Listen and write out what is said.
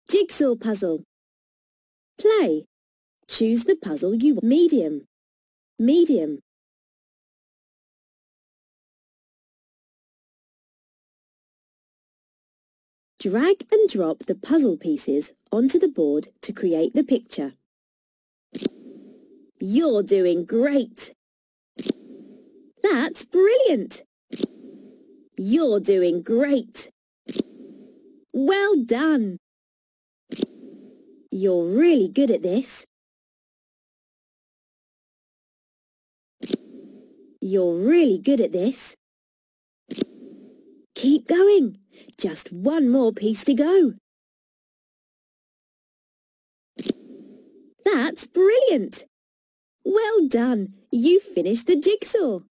Jigsaw puzzle. Play. Choose the puzzle you want. Medium. Medium. Drag and drop the puzzle pieces onto the board to create the picture. You're doing great! That's brilliant! You're doing great! Well done! You're really good at this. You're really good at this. Keep going. Just one more piece to go. That's brilliant! Well done! You finished the jigsaw.